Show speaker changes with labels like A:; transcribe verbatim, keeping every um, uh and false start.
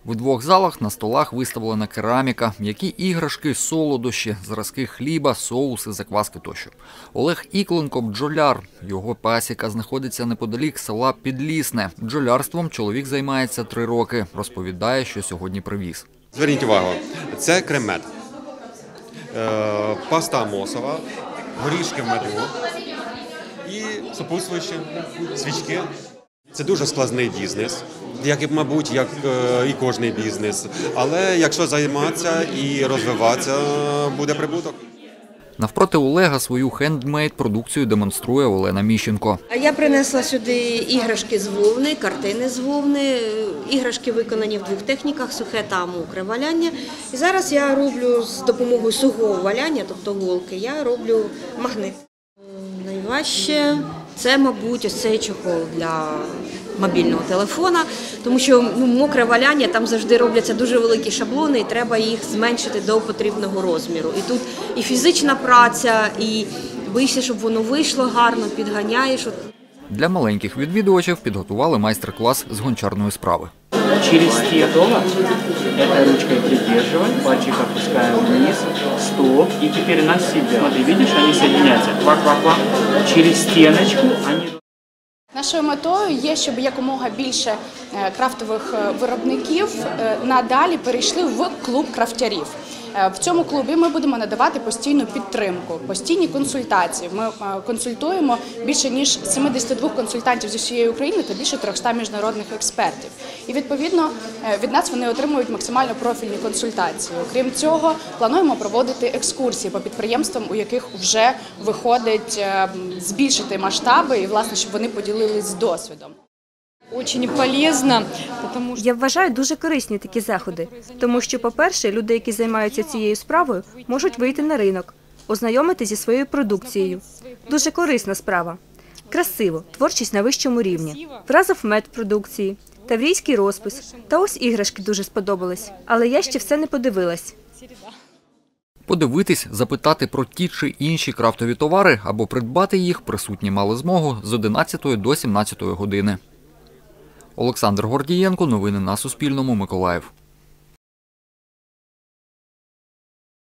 A: В двох залах на столах виставлена кераміка, м'які іграшки, солодощі, зразки хліба, соуси, закваски тощо. Олег Ікленко – бджоляр. Його пасіка знаходиться неподалік села Підлісне. Бджолярством чоловік займається три роки. Розповідає, що сьогодні привіз.
B: Зверніть увагу, це крем-мед, паста амосова, горішки в меду і супутствуючі свічки. Це дуже складний бізнес, як, мабуть, як і кожний бізнес. Але якщо займатися і розвиватися, буде прибуток.
A: Навпроти Олега свою хендмейд-продукцію демонструє Олена Міщенко.
C: Я принесла сюди іграшки з вовни, картини з вовни. Іграшки виконані в двох техніках – сухе та мокре валяння. І зараз я роблю з допомогою сухого валяння, тобто голки, я роблю магнит. Найважче – це, мабуть, ось цей чохол для мобільного телефона, тому що ну, мокре валяння, там завжди робляться дуже великі шаблони і треба їх зменшити до потрібного розміру. І тут і фізична праця, і боїшся, щоб воно вийшло гарно, підганяєш.
A: Для маленьких відвідувачів підготували майстер-клас з гончарної справи.
D: Через стекло, этой ручкой придерживаем, пальчик опускаем вниз, стоп, и теперь на себя. Смотри, видишь, они соединяются, ква-ква-ква, через стеночку они...
E: Нашою метою є, щоб якомога більше крафтових виробників надалі перейшли в клуб крафтярів. В цьому клубі ми будемо надавати постійну підтримку, постійні консультації. Ми консультуємо більше ніж сімдесят два консультантів з усієї України та більше трьохсот міжнародних експертів. І відповідно від нас вони отримують максимально профільні консультації. Окрім цього, плануємо проводити екскурсії по підприємствам, у яких вже виходить збільшити масштаби і, власне, щоб вони поділились досвідом.
F: Очень полезно, тому що...
G: Я вважаю дуже корисні такі заходи, тому що, по-перше, люди, які займаються цією справою, можуть вийти на ринок, ознайомитися зі своєю продукцією. Дуже корисна справа. Красиво, творчість на вищому рівні. Вразив мед продукції, таврійський розпис. Та ось іграшки дуже сподобались, але я ще все не подивилась.
A: Подивитись, запитати про ті чи інші крафтові товари або придбати їх присутні мали змогу з одинадцятої до сімнадцятої години. Олександр Гордієнко. Новини на Суспільному. Миколаїв.